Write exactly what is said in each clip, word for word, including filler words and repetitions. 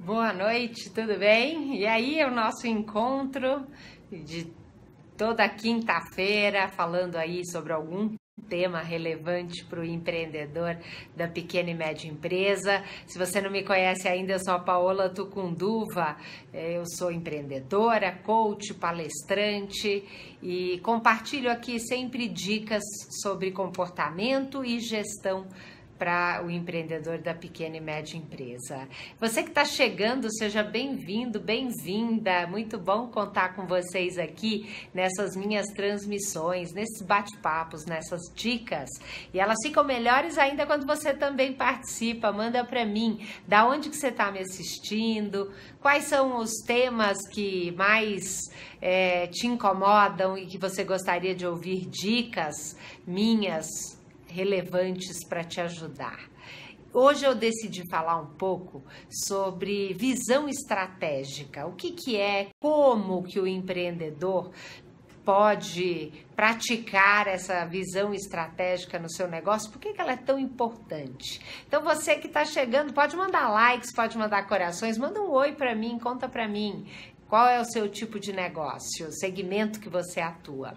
Boa noite, tudo bem? E aí é o nosso encontro de toda quinta-feira, falando aí sobre algum tema relevante para o empreendedor da pequena e média empresa. Se você não me conhece ainda, eu sou a Paola Tucunduva, eu sou empreendedora, coach, palestrante e compartilho aqui sempre dicas sobre comportamento e gestão para o empreendedor da pequena e média empresa. Você que está chegando, seja bem-vindo, bem-vinda. Muito bom contar com vocês aqui nessas minhas transmissões, nesses bate-papos, nessas dicas. E elas ficam melhores ainda quando você também participa. Manda para mim, da onde que você está me assistindo, quais são os temas que mais é, te incomodam e que você gostaria de ouvir dicas minhas relevantes para te ajudar. Hoje eu decidi falar um pouco sobre visão estratégica. O que que é, como que o empreendedor pode praticar essa visão estratégica no seu negócio, por que que ela é tão importante? Então você que está chegando, pode mandar likes, pode mandar corações, manda um oi para mim, conta para mim qual é o seu tipo de negócio, o segmento que você atua.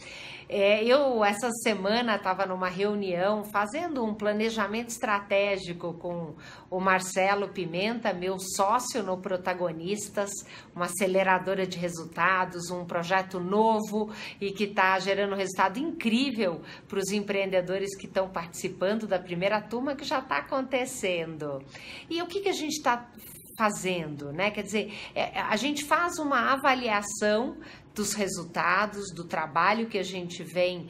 É, eu, essa semana, estava numa reunião fazendo um planejamento estratégico com o Marcelo Pimenta, meu sócio no Protagonistas, uma aceleradora de resultados, um projeto novo e que está gerando um resultado incrível para os empreendedores que estão participando da primeira turma que já está acontecendo. E o que, que a gente está fazendo, né? Quer dizer, é, a gente faz uma avaliação dos resultados, do trabalho que a gente vem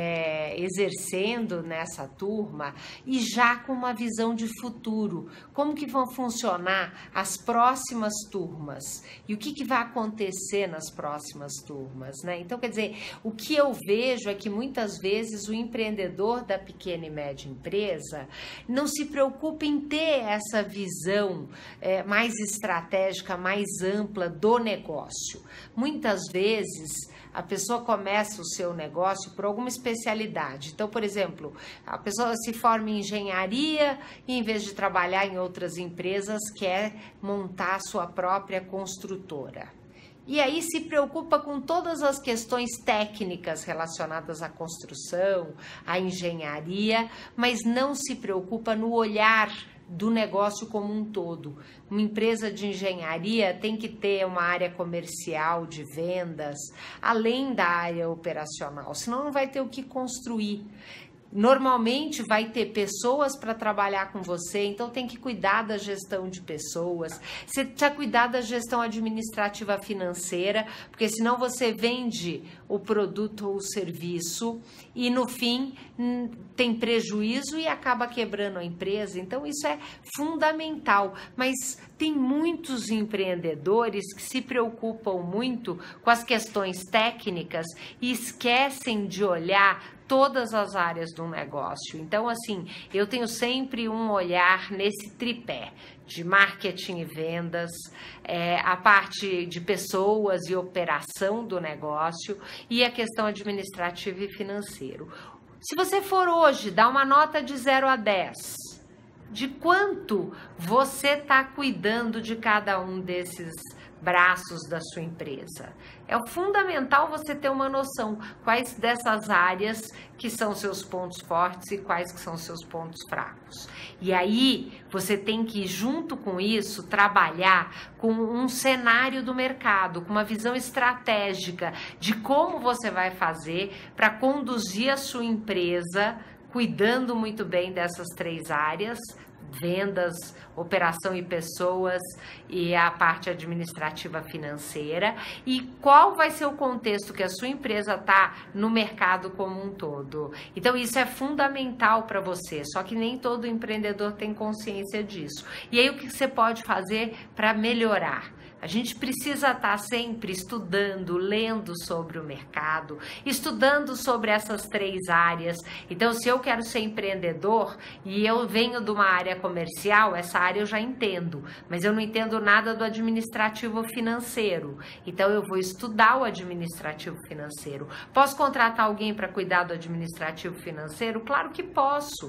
é, exercendo nessa turma e já com uma visão de futuro. Como que vão funcionar as próximas turmas e o que, que vai acontecer nas próximas turmas, né? Então, quer dizer, o que eu vejo é que muitas vezes o empreendedor da pequena e média empresa não se preocupa em ter essa visão é, mais estratégica, mais ampla do negócio. Muitas vezes vezes a pessoa começa o seu negócio por alguma especialidade. Então, por exemplo, a pessoa se forma em engenharia e em vez de trabalhar em outras empresas, quer montar a sua própria construtora. E aí se preocupa com todas as questões técnicas relacionadas à construção, à engenharia, mas não se preocupa no olhar do negócio como um todo. Uma empresa de engenharia tem que ter uma área comercial de vendas, além da área operacional, senão não vai ter o que construir. Normalmente vai ter pessoas para trabalhar com você, então tem que cuidar da gestão de pessoas, você precisa cuidar da gestão administrativa financeira, porque senão você vende o produto ou o serviço e no fim tem prejuízo e acaba quebrando a empresa. Então isso é fundamental, mas tem muitos empreendedores que se preocupam muito com as questões técnicas e esquecem de olhar todas as áreas do negócio. Então, assim, eu tenho sempre um olhar nesse tripé de marketing e vendas, é, a parte de pessoas e operação do negócio e a questão administrativa e financeira. Se você for hoje dar uma nota de zero a dez, de quanto você está cuidando de cada um desses braços da sua empresa? É fundamental você ter uma noção quais dessas áreas que são seus pontos fortes e quais que são seus pontos fracos. E aí você tem que, junto com isso, trabalhar com um cenário do mercado, com uma visão estratégica de como você vai fazer para conduzir a sua empresa, cuidando muito bem dessas três áreas: vendas, operação e pessoas e a parte administrativa financeira, e qual vai ser o contexto que a sua empresa está no mercado como um todo. Então isso é fundamental para você, só que nem todo empreendedor tem consciência disso. E aí o que você pode fazer para melhorar? A gente precisa estar sempre estudando, lendo sobre o mercado, estudando sobre essas três áreas. Então, se eu quero ser empreendedor e eu venho de uma área comercial, essa área eu já entendo, mas eu não entendo nada do administrativo financeiro. Então, eu vou estudar o administrativo financeiro. Posso contratar alguém para cuidar do administrativo financeiro? Claro que posso.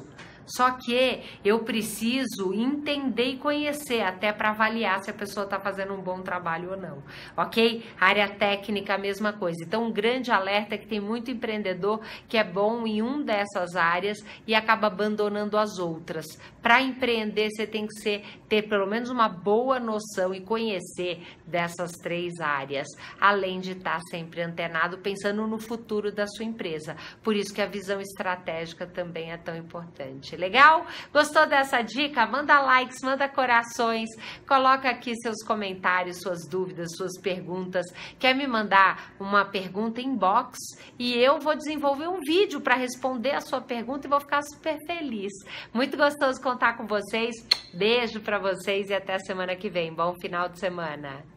Só que eu preciso entender e conhecer até para avaliar se a pessoa está fazendo um bom trabalho ou não, ok? Área técnica, a mesma coisa. Então, um grande alerta é que tem muito empreendedor que é bom em um dessas áreas e acaba abandonando as outras. Para empreender, você tem que ser, ter pelo menos uma boa noção e conhecer dessas três áreas, além de estar sempre antenado, pensando no futuro da sua empresa. Por isso que a visão estratégica também é tão importante. Legal? Gostou dessa dica? Manda likes, manda corações, coloca aqui seus comentários, suas dúvidas, suas perguntas. Quer me mandar uma pergunta inbox e eu vou desenvolver um vídeo para responder a sua pergunta e vou ficar super feliz. Muito gostoso contar com vocês. Beijo para vocês e até a semana que vem. Bom final de semana.